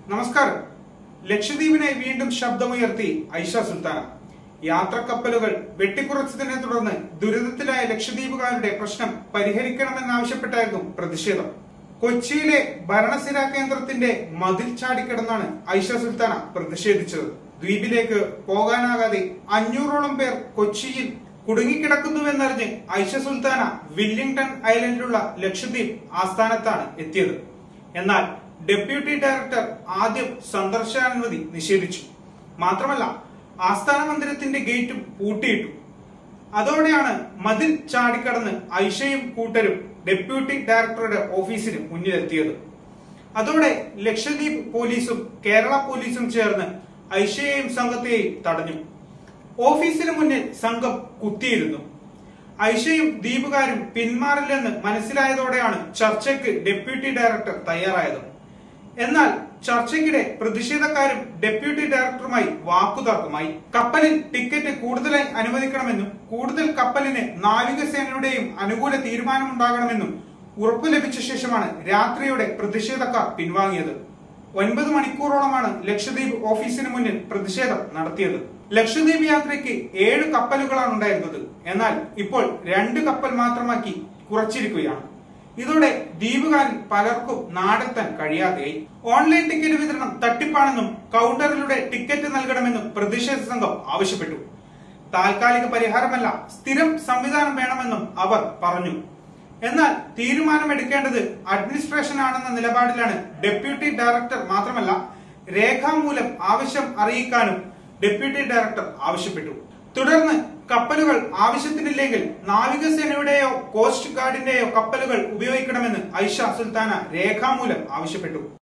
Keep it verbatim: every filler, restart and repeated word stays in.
നമസ്കാരം. ലക്ഷദ്വീപിനെ വീണ്ടും ശബ്ദമുയർത്തി ഐഷ സുൽത്താന. യാത്രക്കപ്പലുകൾ വെട്ടിക്കുറച്ചതിനെ തുടർന്ന് ദുരിതത്തിലായ ലക്ഷദ്വീപുകാരുടെ പ്രശ്നം പരിഹരിക്കണമെന്നാവശ്യപ്പെട്ടായിരുന്നു പ്രതിഷേധം. കൊച്ചിയിലെ ഭരണസിരാ കേന്ദ്രത്തിന്റെ മതിൽ ചാടിക്കിടന്നാണ് ഐഷ സുൽത്താന പ്രതിഷേധിച്ചത്. ദ്വീപിലേക്ക് പോകാനാകാതെ അഞ്ഞൂറോളം പേർ കൊച്ചിയിൽ കുടുങ്ങിക്കിടക്കുന്നുവെന്നറിഞ്ഞ് ഐഷ സുൽത്താന വില്ലിംഗ്ടൺ ഐലൻഡിലുള്ള ലക്ഷദ്വീപ് ആസ്ഥാനത്താണ് എത്തിയത്. എന്നാൽ ഡെപ്യൂട്ടി ഡയറക്ടർ ആദ്യം സന്ദർശനാനുമതി നിഷേധിച്ചു. മാത്രമല്ല, ആസ്ഥാന മന്ദിരത്തിന്റെ ഗേറ്റും പൂട്ടിയിട്ടു. അതോടെയാണ് മതിൽ ചാടിക്കടന്ന് ഐഷയും കൂട്ടരും ഡെപ്യൂട്ടി ഡയറക്ടറുടെ ഓഫീസിന് മുന്നിലെത്തിയത്. അതോടെ ലക്ഷദ്വീപ് പോലീസും കേരള പോലീസും ചേർന്ന് ഐഷയെയും സംഘത്തെയും തടഞ്ഞു. ഓഫീസിന് മുന്നിൽ സംഘം കുത്തിയിരുന്നു. ഐഷയും ദ്വീപുകാരും പിന്മാറില്ലെന്ന് മനസ്സിലായതോടെയാണ് ചർച്ചയ്ക്ക് ഡെപ്യൂട്ടി ഡയറക്ടർ തയ്യാറായത്. എന്നാൽ ചർച്ചയ്ക്കിടെ പ്രതിഷേധക്കാരും ഡെപ്യൂട്ടി ഡയറക്ടറുമായി വാക്കുതർക്കമായി. കപ്പലിൽ ടിക്കറ്റ് കൂടുതലായി അനുവദിക്കണമെന്നും കൂടുതൽ കപ്പലിന് നാവികസേനയുടെയും അനുകൂല തീരുമാനമുണ്ടാകണമെന്നും ഉറപ്പു ലഭിച്ച ശേഷമാണ് രാത്രിയോടെ പ്രതിഷേധക്കാർ പിൻവാങ്ങിയത്. ഒൻപത് മണിക്കൂറോളമാണ് ലക്ഷദ്വീപ് ഓഫീസിന് മുന്നിൽ പ്രതിഷേധം നടത്തിയത്. ലക്ഷദ്വീപ് യാത്രയ്ക്ക് ഏഴ് കപ്പലുകളാണ് ഉണ്ടായിരുന്നത്. എന്നാൽ ഇപ്പോൾ രണ്ട് കപ്പൽ മാത്രമാക്കി കുറച്ചിരിക്കുകയാണ്. ഇതോടെ ദ്വീപുകാരിൽ പലർക്കും നാടെത്താൻ കഴിയാതെയായി. ഓൺലൈൻ ടിക്കറ്റ് വിതരണം തട്ടിപ്പാണെന്നും കൗണ്ടറിലൂടെ ടിക്കറ്റ് നൽകണമെന്നും പ്രതിഷേധ സംഘം ആവശ്യപ്പെട്ടു. താൽക്കാലിക പരിഹാരമല്ല, സ്ഥിരം സംവിധാനം വേണമെന്നും അവർ പറഞ്ഞു. എന്നാൽ തീരുമാനമെടുക്കേണ്ടത് അഡ്മിനിസ്ട്രേഷൻ ആണെന്ന നിലപാടിലാണ് ഡെപ്യൂട്ടി ഡയറക്ടർ. മാത്രമല്ല, രേഖാമൂലം ആവശ്യം അറിയിക്കാനും ഡെപ്യൂട്ടി ഡയറക്ടർ ആവശ്യപ്പെട്ടു. തുടർന്ന് കപ്പലുകൾ ആവശ്യത്തിനില്ലെങ്കിൽ നാവികസേനയുടെയോ കോസ്റ്റ് ഗാർഡിന്റെയോ കപ്പലുകൾ ഉപയോഗിക്കണമെന്ന് ഐഷ സുൽത്താന രേഖാമൂലം ആവശ്യപ്പെട്ടു.